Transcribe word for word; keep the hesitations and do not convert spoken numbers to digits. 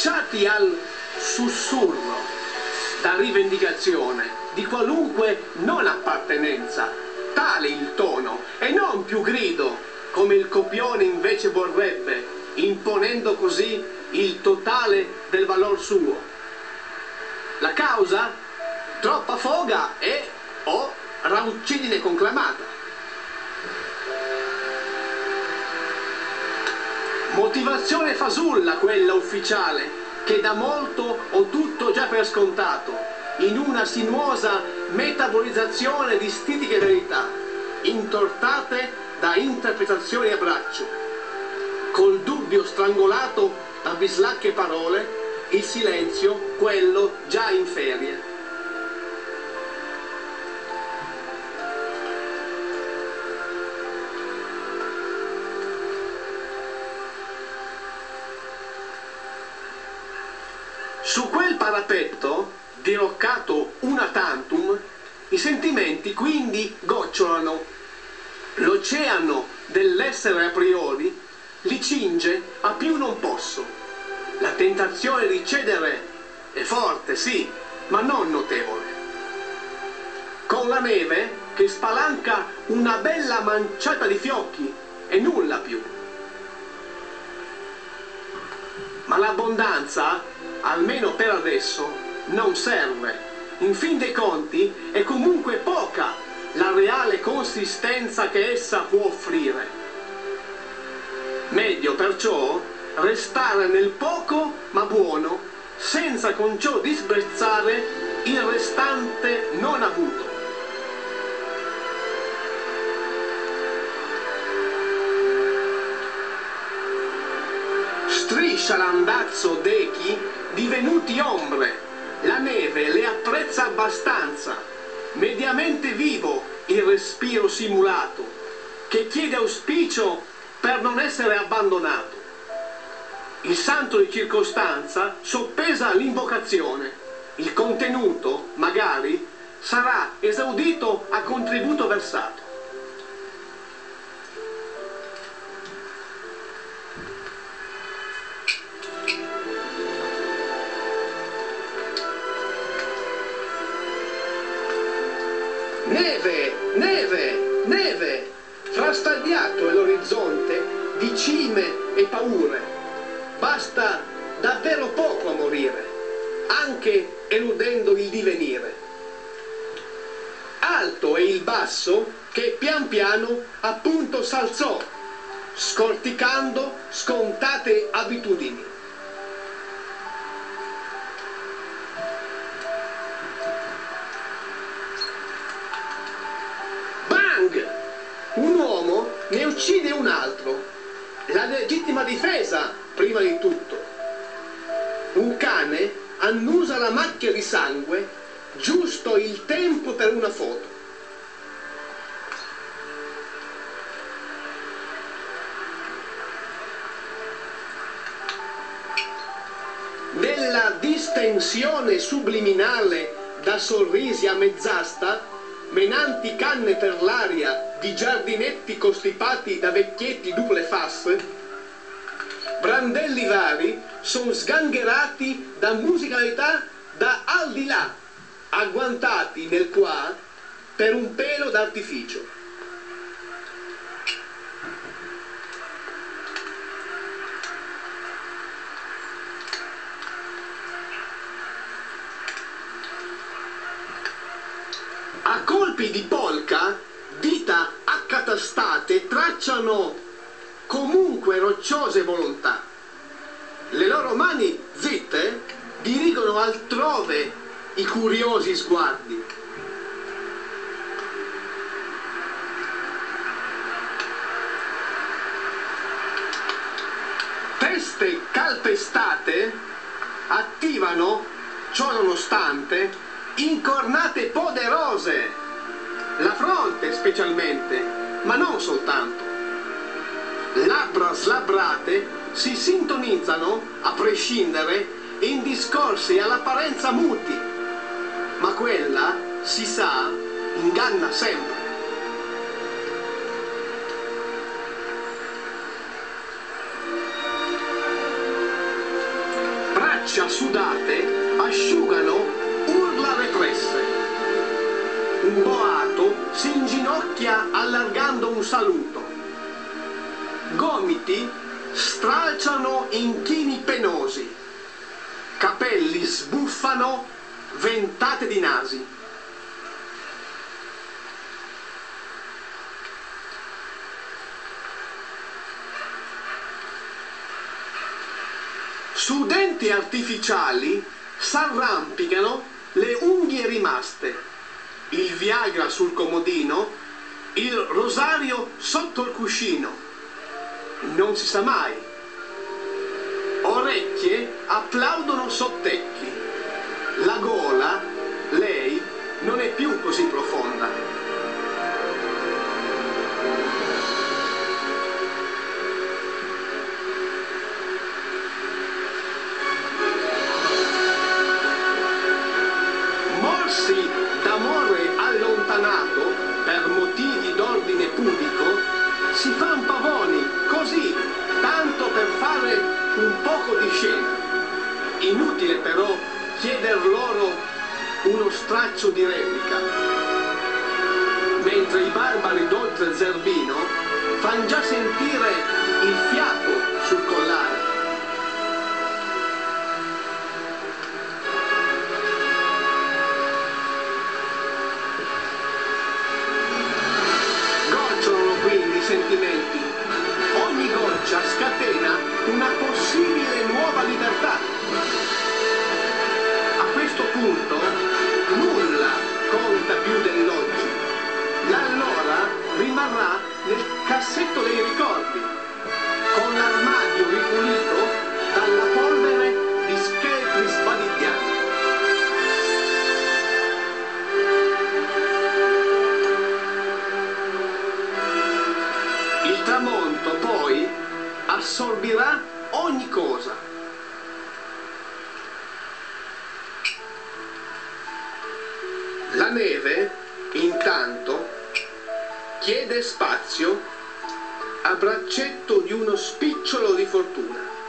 spacciati al sussurro, da rivendicazione di qualunque non appartenenza, tale il tono, e non più grido, come il copione invece vorrebbe, imponendo così il totale del valor suo. La causa? Troppa foga e o rauccidine conclamata. Motivazione fasulla quella ufficiale, che da molto o tutto già per scontato, in una sinuosa metabolizzazione di stitiche verità, intortate da interpretazioni a braccio, col dubbio strangolato da bislacche parole, il silenzio, quello già in ferie. Su quel parapetto, diroccato una tantum, i sentimenti quindi gocciolano. L'oceano dell'essere a priori li cinge a più non posso. La tentazione di cedere è forte, sì, ma non notevole. Con la neve che spalanca una bella manciata di fiocchi e nulla più. Ma l'abbondanza, almeno per adesso, non serve. In fin dei conti è comunque poca la reale consistenza che essa può offrire. Meglio perciò restare nel poco ma buono, senza con ciò disprezzare il restante non avuto. Striscia l'andazzo d'echi divenuti ombre, la neve le apprezza abbastanza, mediamente vivo il respiro simulato, che chiede auspicio per non essere abbandonato. Il santo di circostanza soppesa l'invocazione, il contenuto, magari, sarà esaudito a contributo versato. Neve, neve, neve, frastagliato è l'orizzonte di cime e paure. Basta davvero poco a morire, anche eludendo il divenire. Alto è il basso che pian piano appunto s'alzò, scorticando scontate abitudini. Un uomo ne uccide un altro, la legittima difesa prima di tutto. Un cane annusa la macchia di sangue, giusto il tempo per una foto. Nella distensione subliminale da sorrisi a mezz'asta, menanti canne per l'aria di giardinetti costipati da vecchietti duple fasse, brandelli vari son sgangherati da musicalità da al di là, agguantati nel qua per un pelo d'artificio. A colpi di polca, dita accatastate tracciano comunque rocciose volontà. Le loro mani zitte dirigono altrove i curiosi sguardi. Teste calpestate attivano, ciò nonostante, incornate poderose, la fronte specialmente, ma non soltanto. Labbra slabbrate si sintonizzano, a prescindere, in discorsi all'apparenza muti, ma quella, si sa, inganna sempre. braccia sudate asciugano urla represse. Un boato si inginocchia allargando un saluto. Gomiti stralciano inchini penosi. Capelli sbuffano ventate di nasi. Su denti artificiali s'arrampicano le unghie rimaste, il Viagra sul comodino, il rosario sotto il cuscino. Non si sa mai. Orecchie applaudono sottecchi. La gola, lei, non è più così profonda. Morsi d'amore allontanato per motivi d'ordine pudico, si fan pavoni così, tanto per fare un poco di scena. Inutile però chieder loro uno straccio di replica, mentre i barbari d'oltre Zerbino fan già sentire il fiato sul collare. Quindi i sentimenti, ogni goccia scatena una possibile nuova libertà. A questo punto nulla conta più dell'oggi, l'allora rimarrà nel cassetto dei ricordi, con l'armadio ripulito dalla polvere di scheletri sbadigliati. Il tramonto poi assorbirà ogni cosa. La neve, intanto, chiede spazio a braccetto di uno spicciolo di fortuna.